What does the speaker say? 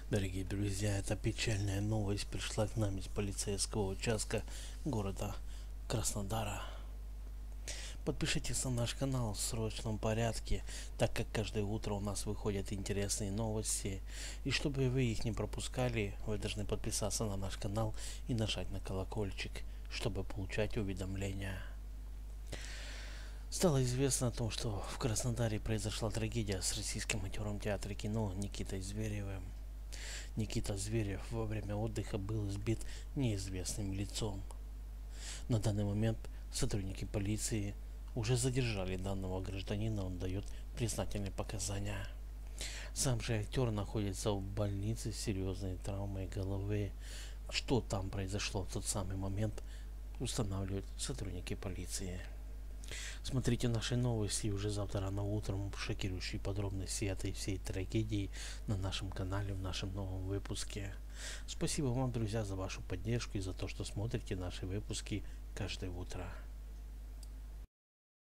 Дорогие друзья, эта печальная новость пришла к нам из полицейского участка города Краснодара. Подпишитесь на наш канал в срочном порядке, так как каждое утро у нас выходят интересные новости. И чтобы вы их не пропускали, вы должны подписаться на наш канал и нажать на колокольчик, чтобы получать уведомления. Стало известно о том, что в Краснодаре произошла трагедия с российским актером театра кино Никитой Зверевым. Никита Зверев во время отдыха был избит неизвестным лицом. На данный момент сотрудники полиции уже задержали данного гражданина, он дает признательные показания. Сам же актер находится в больнице с серьезной травмой головы. Что там произошло в тот самый момент, устанавливают сотрудники полиции. Смотрите наши новости уже завтра рано утром, шокирующие подробности этой всей трагедии на нашем канале в нашем новом выпуске. Спасибо вам, друзья, за вашу поддержку и за то, что смотрите наши выпуски каждое утро.